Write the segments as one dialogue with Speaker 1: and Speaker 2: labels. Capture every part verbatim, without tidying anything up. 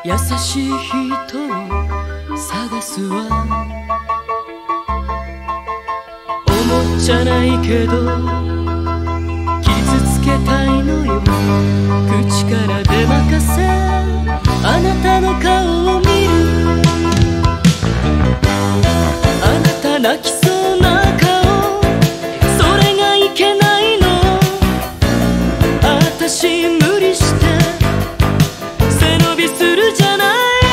Speaker 1: 優しい人を探すわ。思っちゃないけど傷つけたいのよ。口から出まかせあなたの顔を見る。あなた泣きそうな顔、それがいけないの。あたし無理して背伸びするじゃない。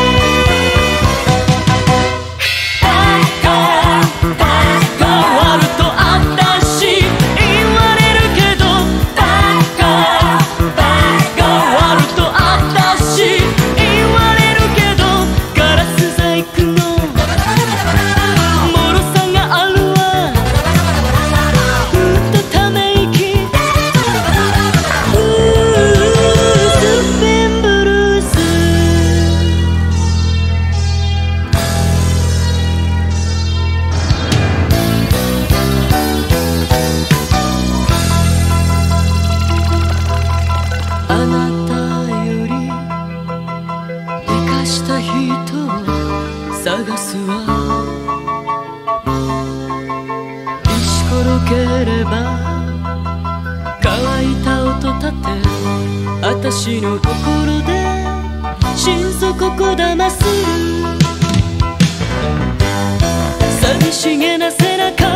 Speaker 1: あなたより生かした人を探すわ。石ころければ乾いた音立てあたしの心で心底こだまする。寂しげな背中